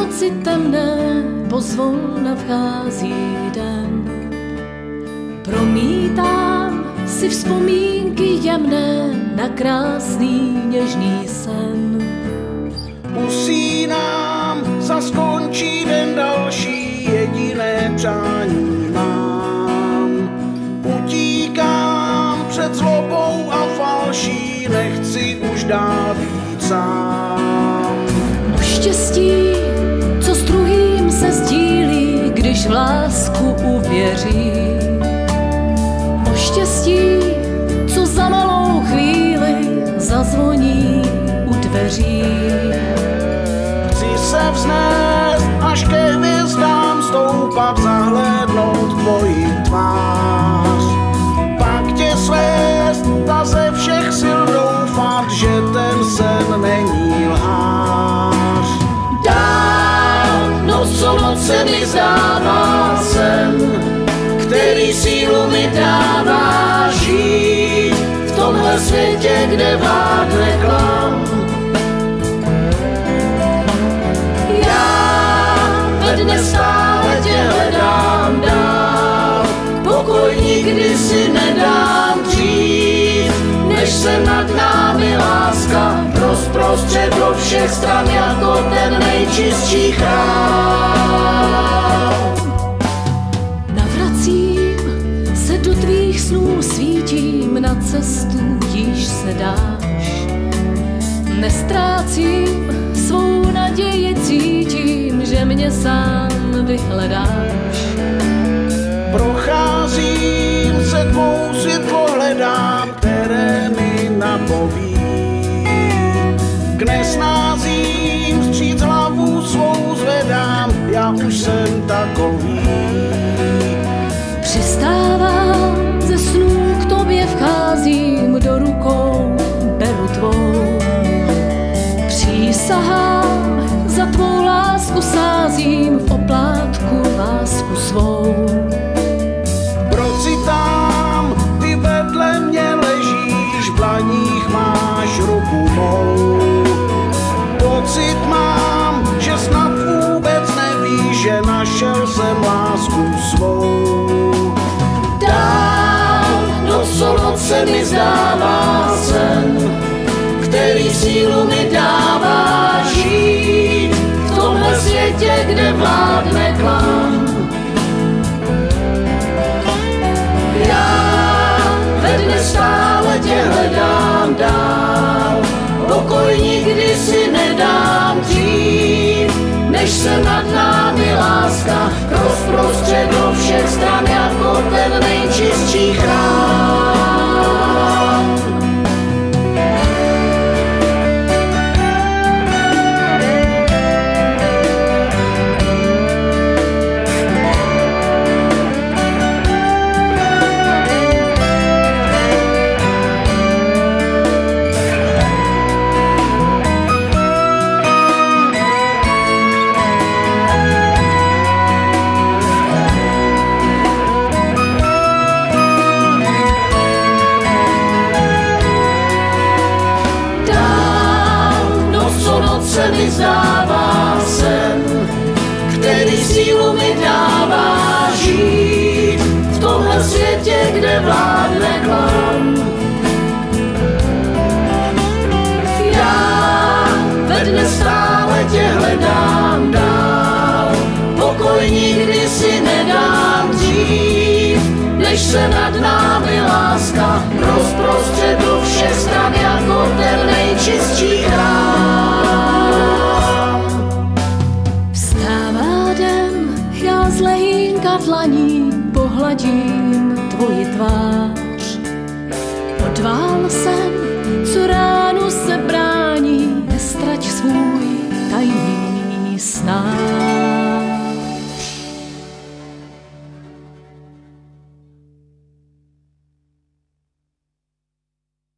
noci temné pozvolna vchází den. Promítám si vzpomínky jemné na krásný něžný sen. Usínám, za skončí den další, jediné přání mám. Utíkám před zlobou a falší, nechci už dát víc sám. O štěstí, co s druhým se sdílí, když v lásku uvěří. O štěstí, co za malou chvíli zazvoní u dveří. Chci se vznést, až ke hvězdám stoupat, zahlédnout tvoji tvář. Pak tě svést a ze všech sil doufat, že ten sen není lhář. Dál, noc co noc se mi zdává sen, který sílu mi dává žít v tomhle světě, kde vládne klam. Ve dne stále tě hledám dál, pokoj nikdy si nedám dřív, než se nad námi láska rozprostře do všech stran jako ten nejčistší chrám. Navracím se do tvých snů, svítím na cestu, jíž se dáš. Nestrácím svou naději, cítím, že mě sám vyhledáš. Procházím se tvou světlo hledám, které mi napoví. K nesnázím vstříc hlavu svou zvedám, já už jsem takový. Přistávám ze snů, k tobě vcházím, do rukou beru tvou. Přísahám, za tvou lásku sázím, v oplátku lásku svou. Procitám, ty vedle mě ležíš, v dlaních máš ruku mou. Pocit mám, že snad vůbec nevíš, že našel jsem lásku svou. Dál, noc co noc se mi zdává sen, který sílu mi dává žít v tomhle světě, kde vládne klam. Já ve dne stále tě hledám dál, pokoj nikdy si nedám dřív, než se nad námi láska rozprostře do všech stran jako ten nejčistší chrám. Se mi zdává sen, který sílu mi dává žít v tomhle světě, kde vládne klam. Já ve dne stále tě hledám dál, pokoj nikdy si nedám dřív, než se nad námi láska rozprostře do všech stran jako ten nejčistší chrám. Z lehínka dlaní pohladím tvoji tvář. Odvál sen, co ránu se brání, nestrať svůj tajný snář.